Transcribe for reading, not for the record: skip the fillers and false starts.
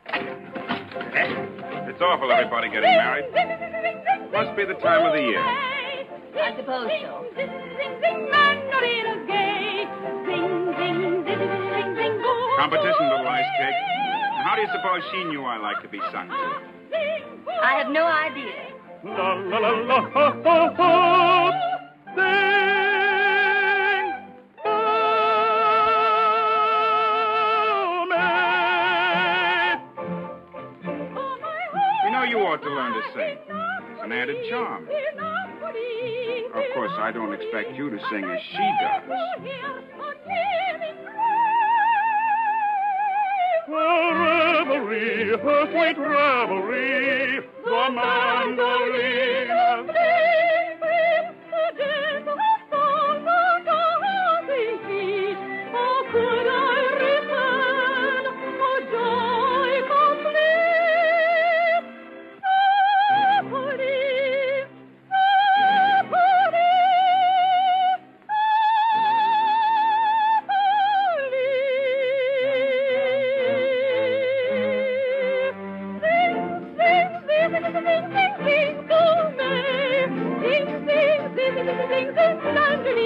It's awful, everybody getting married. Must be the time of the year. I suppose so. Competition, little ice cake. How do you suppose she knew I like to be sung to? I have no idea. La la la la ha ha ha. Sing, oh, maid. You know you ought to learn to sing. It's an added charm. Of course, I don't expect you to sing as she does. Her revelry, her sweet revelry, the mandolina. How could I return, oh joy complete? Sing,